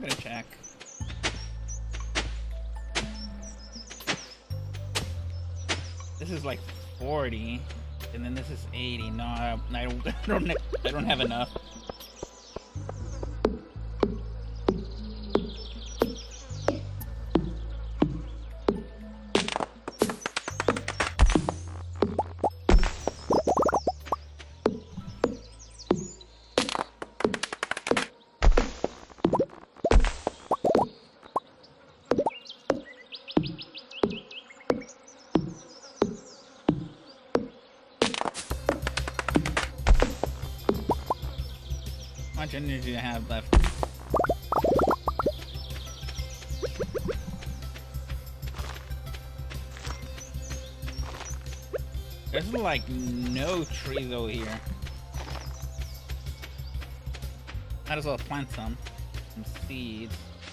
gonna check. This is like 40, and then this is 80. No, I don't have enough. How much energy do I have left? There's like no trees over here. Might as well plant some seeds.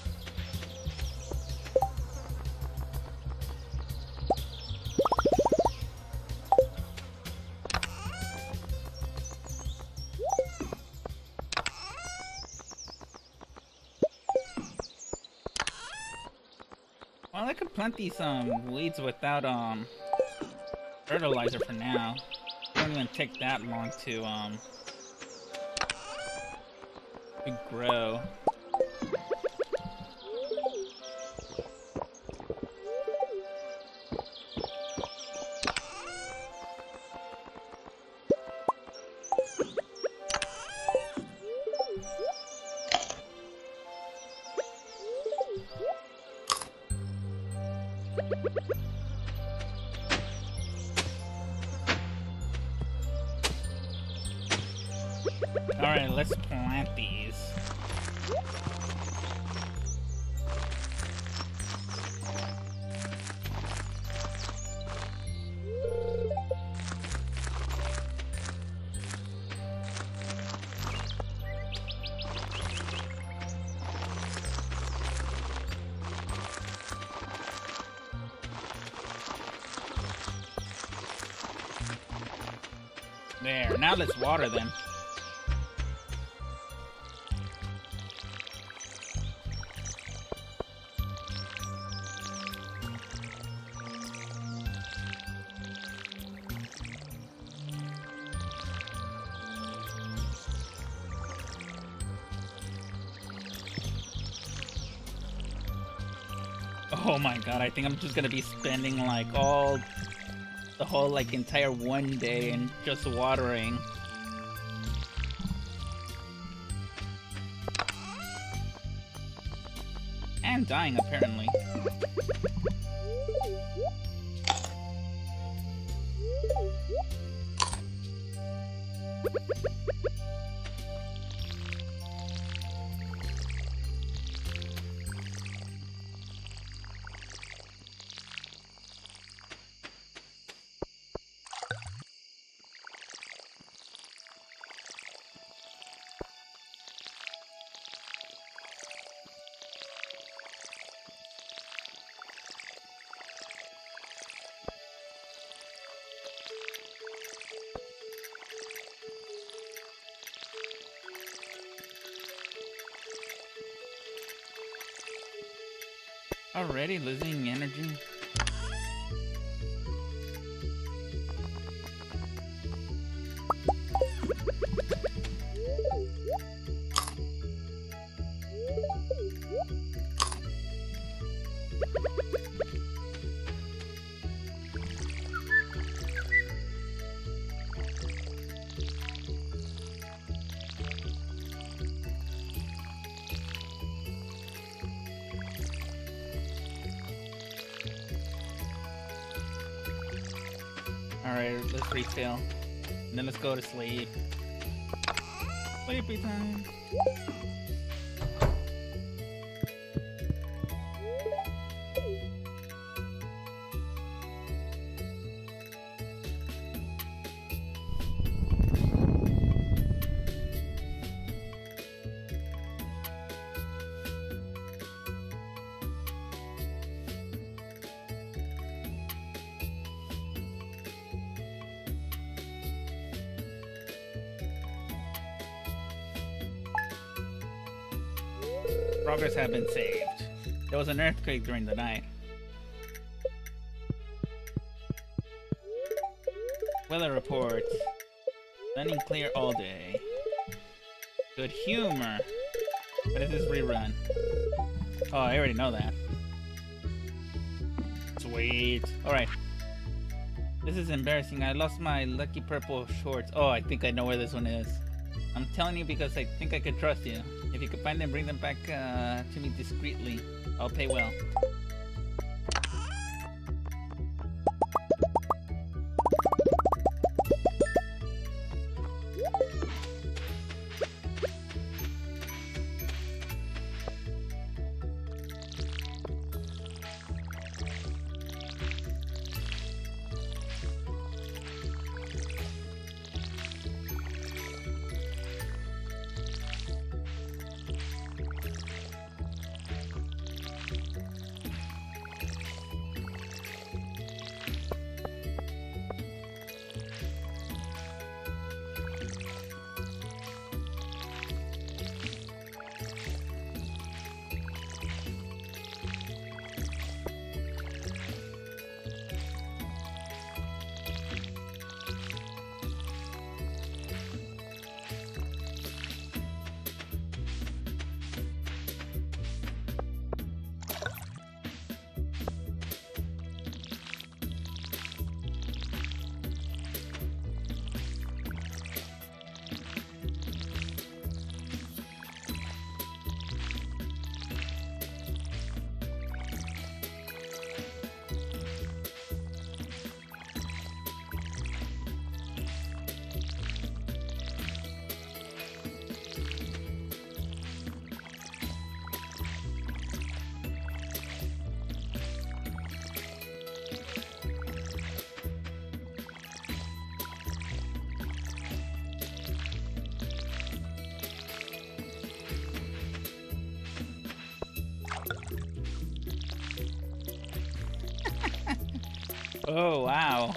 Well, I could plant these weeds without fertilizer for now. It won't even take that long to grow. Alright, let's plant these. There, now let's water them. Oh my god, I think I'm just gonna be spending like the whole like entire one day and just watering. And dying apparently. Already losing energy? Alright, let's refill. And then let's go to sleep. Sleepy time. Progress have been saved. There was an earthquake during the night. Weather report. Running clear all day. Good humor. What is this rerun? Oh, I already know that. Sweet. Alright. This is embarrassing. I lost my lucky purple shorts. Oh, I think I know where this one is. I'm telling you because I think I could trust you. If you could find them, bring them back to me discreetly. I'll pay well. Oh, wow.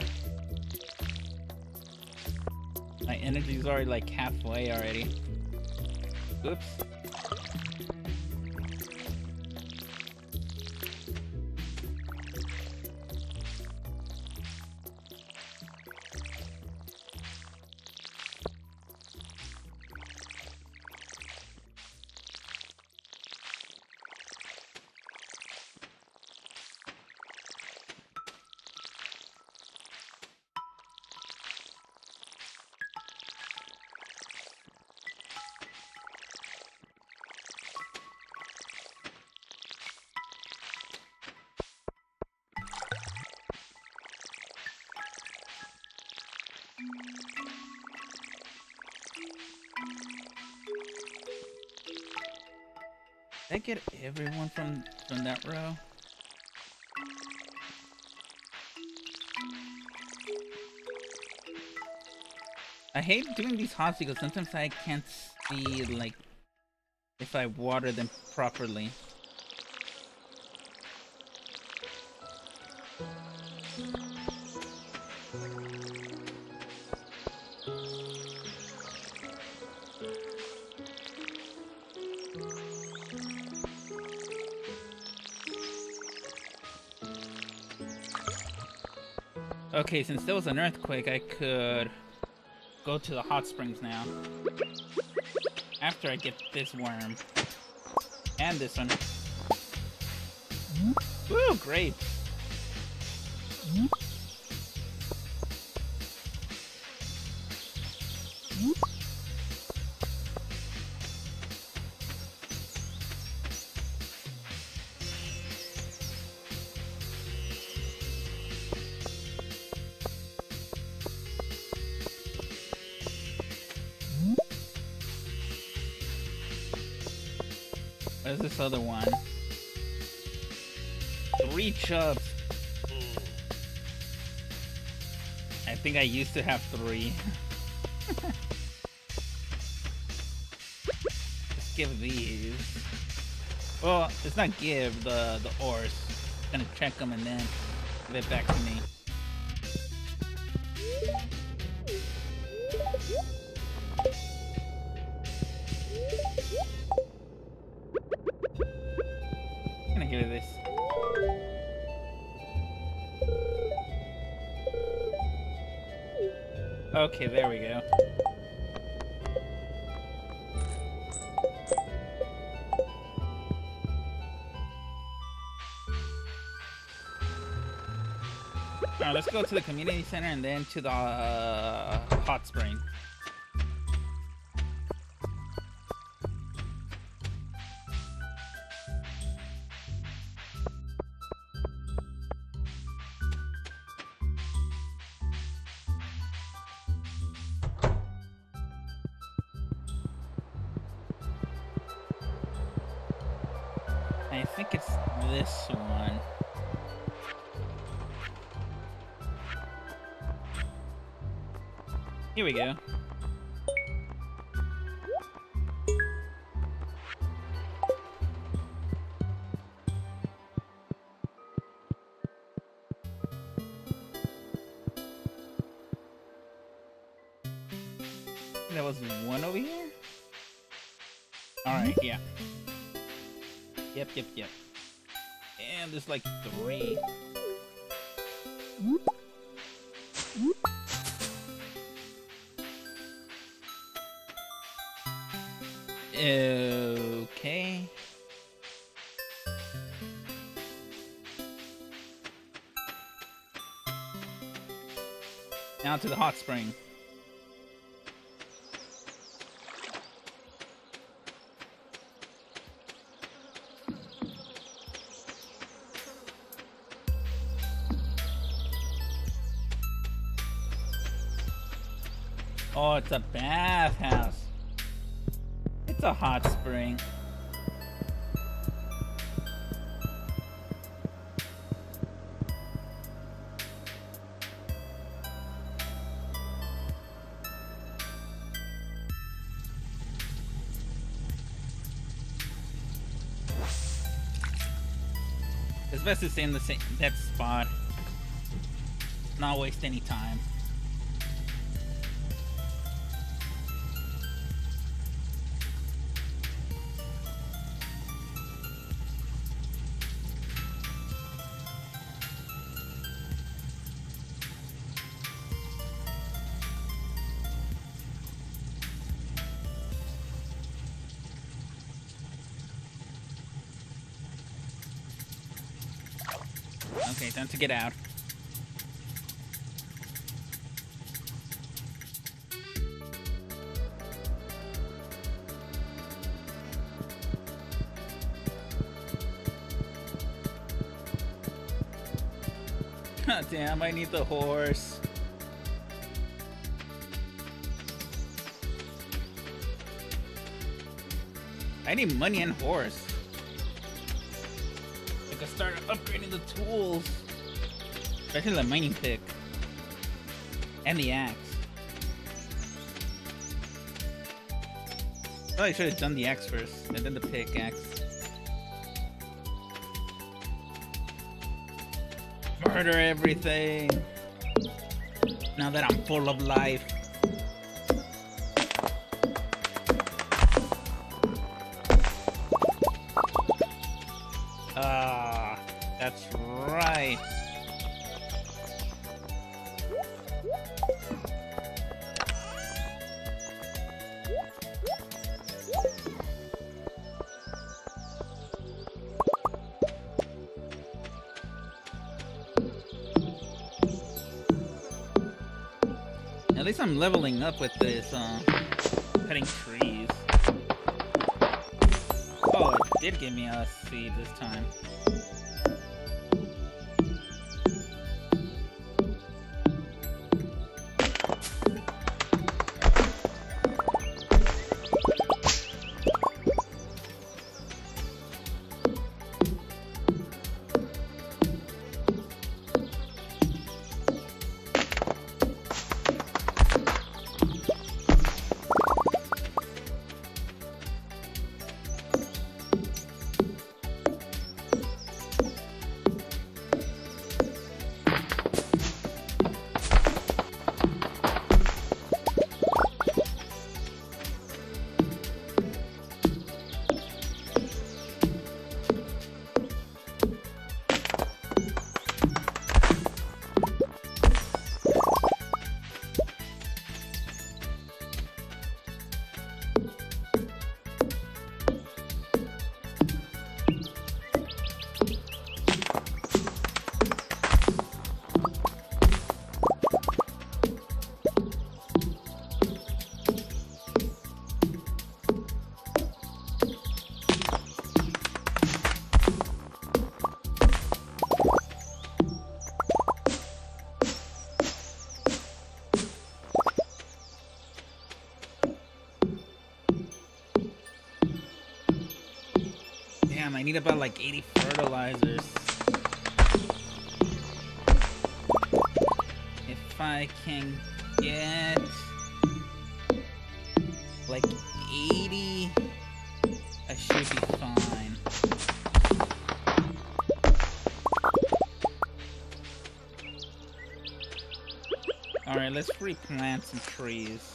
My energy's already like halfway already. Oops. Did I get everyone from that row? I hate doing these hops because sometimes I can't see like if I water them properly. Okay, since there was an earthquake, I could go to the hot springs now. After I get this worm. And this one. Woo, great. Where's this other one? 3 chubs. I think I used to have 3. Let's give these. Well, it's not give the ores. I'm gonna check them and then give it back to me. gonna give it this. Okay, there we go. Alright, let's go to the community center and then to the hot spring. I think it's this one. Here we go. There was one over here? Alright, yeah. Yep. And there's like 3. Okay. Now to the hot spring. Oh, it's a bathhouse. It's a hot spring. It's best to stay in that spot. Not waste any time. Okay, time to get out. God damn, I need the horse. I need money and horse. I can start upgrading the tools. Especially the mining pick. And the axe. Oh, I should have done the axe first, and then the pickaxe. Murder everything. Now that I'm full of life. Ah, that's right. At least I'm leveling up with this, cutting trees. Oh, it did give me a seed this time. need about like 80 fertilizers. If I can get like 80, I should be fine. Alright, let's replant some trees.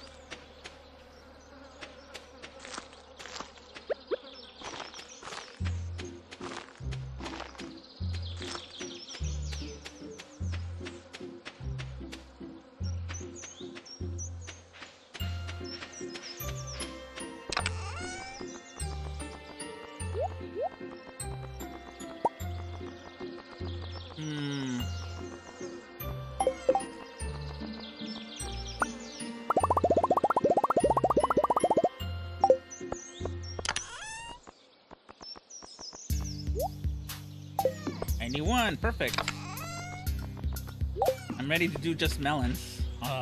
Perfect. I'm ready to do just melons.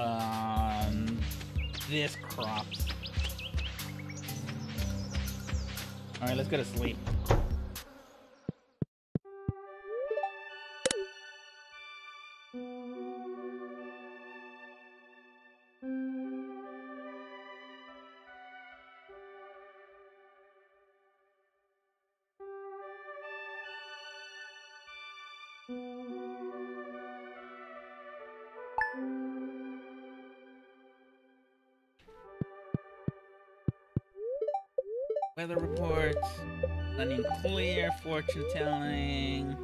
This crops. Alright, let's go to sleep. Weather report, running clear, fortune telling,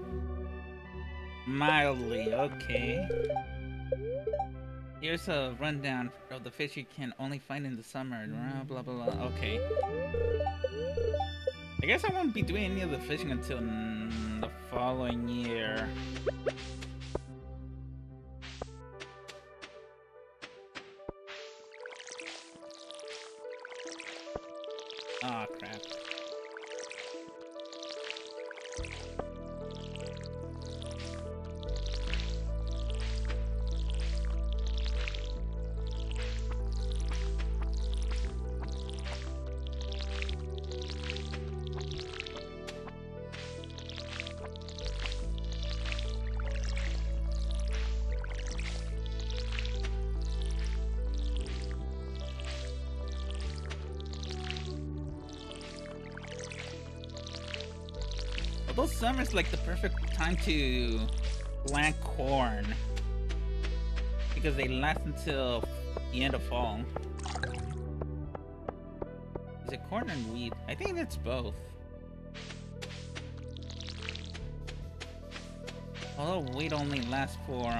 mildly, okay. Here's a rundown of the fish you can only find in the summer, blah blah blah, okay. I guess I won't be doing any of the fishing until the following year. Ah, crap. Although summer's like the perfect time to plant corn because they last until the end of fall. Is it corn and wheat? I think it's both. Although wheat only lasts for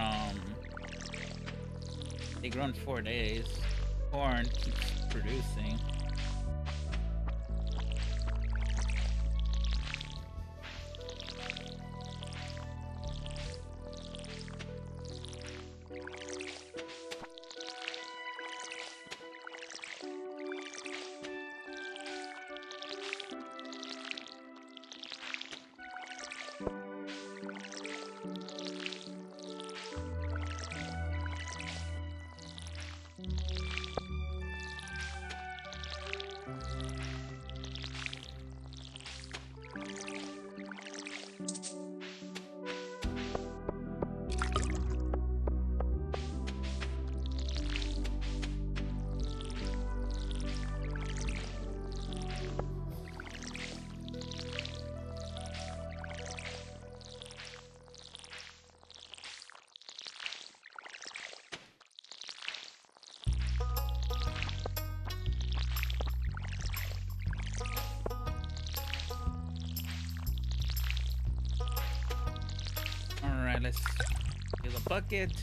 they grow in 4 days. Corn keeps producing. Let's fill a bucket.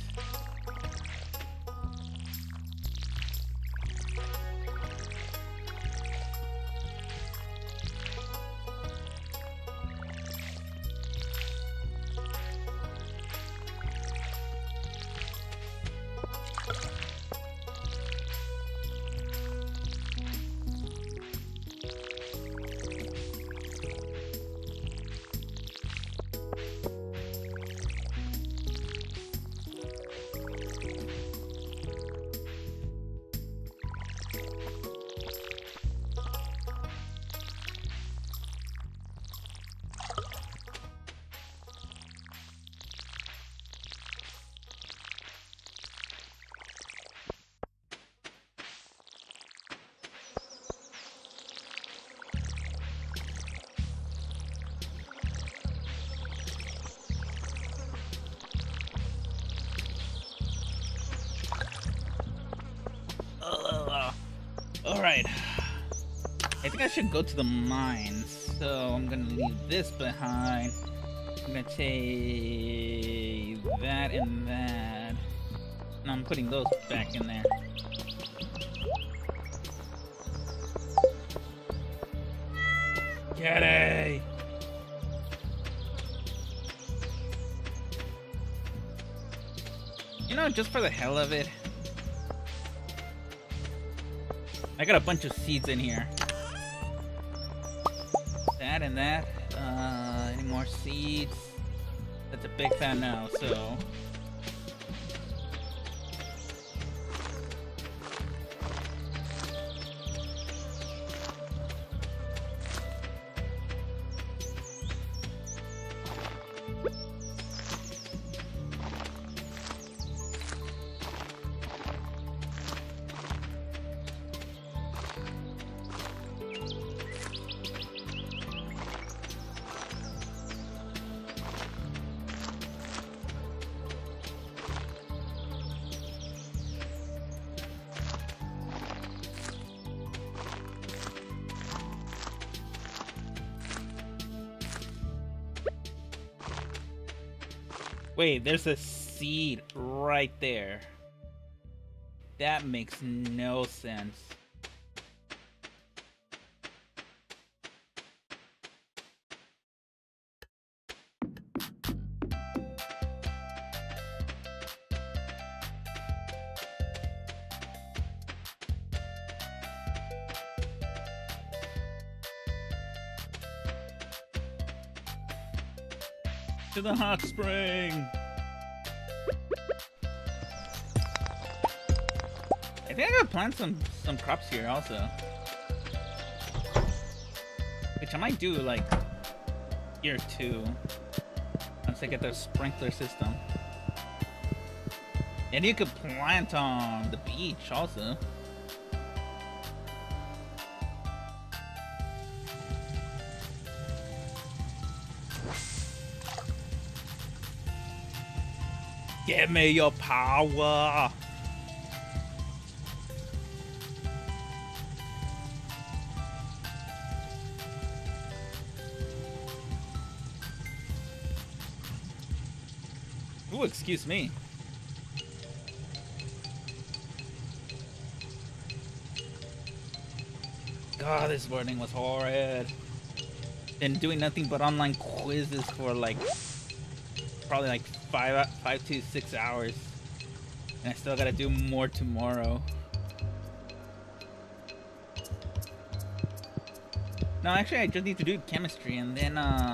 Alright. I think I should go to the mines. So I'm gonna leave this behind. I'm gonna take that and that. And I'm putting those back in there. Get it! You know, just for the hell of it, I got a bunch of seeds in here. That and that. Any more seeds? That's a big fan now, so. Wait, there's a seed right there. That makes no sense. To the hot spring. I think I gotta plant some crops here also, which I might do like here too once I get the sprinkler system. And you could plant on the beach also. Give me your power! Ooh, excuse me. God, this morning was horrid. Been doing nothing but online quizzes for like probably like 5 to 6 hours, and I still gotta do more tomorrow. No, actually, I just need to do chemistry, and then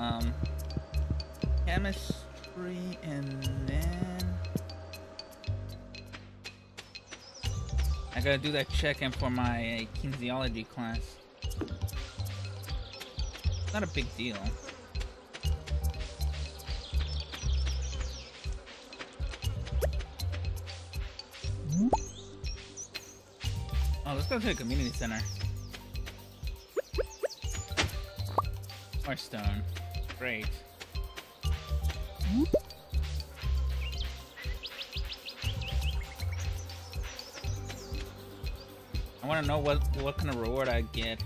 chemistry, and then I gotta do that check-in for my kinesiology class. It's not a big deal. Oh, let's go to the community center. More stone. Great. I want to know what kind of reward I get.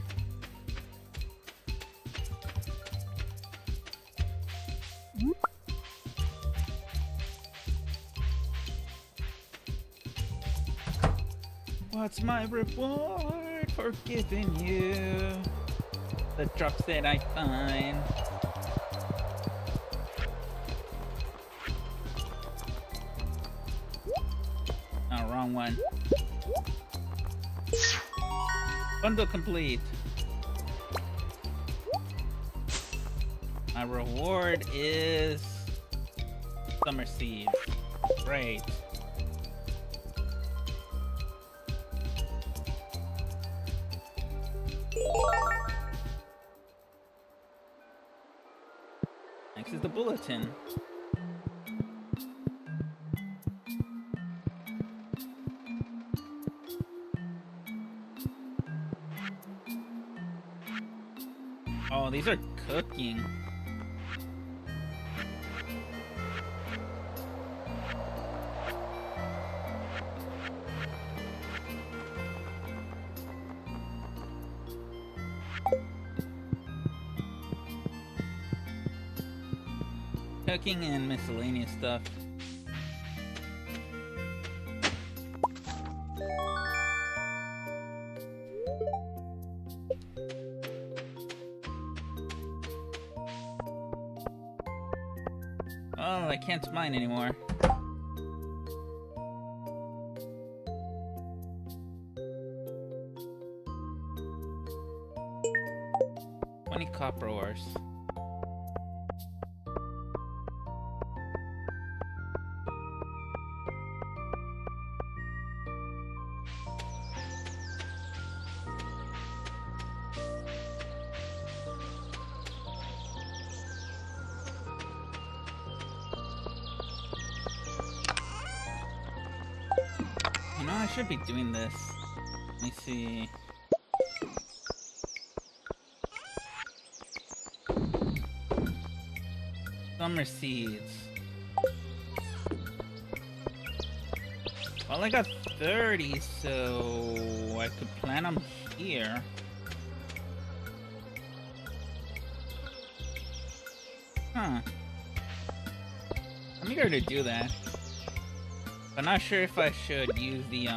What's my reward for giving you the drops that I find? Oh, wrong one. Bundle complete. My reward is summer seed. Great. Next is the bulletin. Oh, these are cooking. Cooking and miscellaneous stuff. Oh, I can't mine anymore. Copper ores. You know, I should be doing this. Let me see. Summer seeds. Well, I got 30, so I could plant them here. Huh. I'm eager to do that. But not sure if I should use the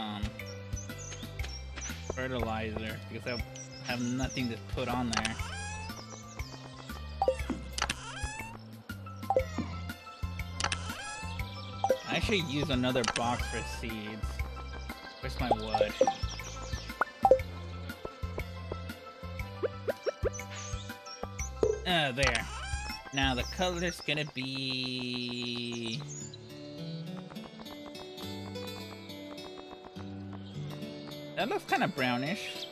fertilizer because I have nothing to put on there. I should use another box for seeds. Where's my wood? There. Now the color's gonna be... That looks kind of brownish.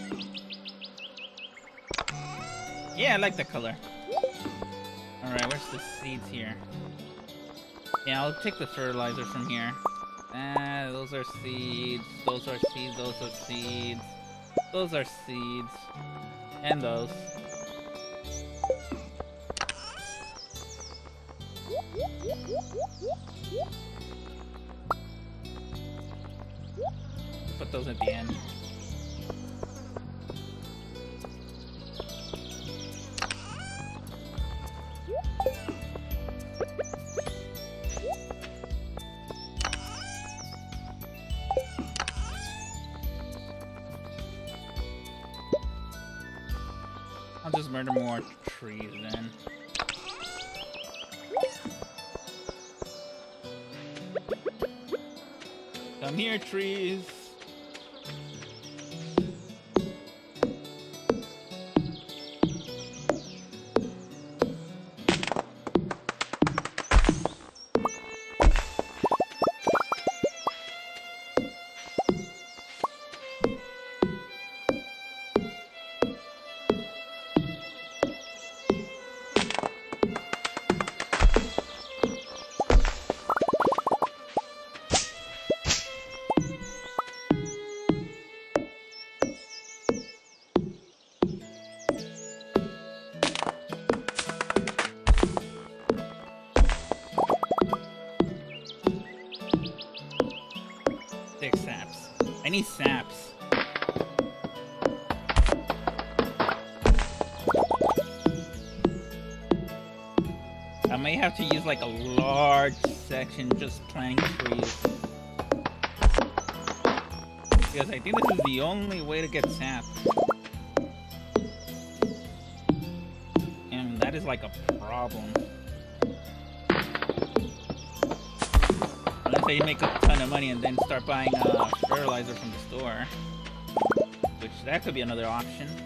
Yeah, I like the color. Alright, where's the seeds here? Yeah, I'll take the fertilizer from here. Those are seeds. Those are seeds. Those are seeds. Those are seeds. And those. Put those at the end. I'll just murder more trees then. Come here, trees. Saps. I need saps. I may have to use like a large section just planting trees. Because I think this is the only way to get sap. And that is like a problem. Unless they make a ton of money and then start buying fertilizer from the store. Which, that could be another option.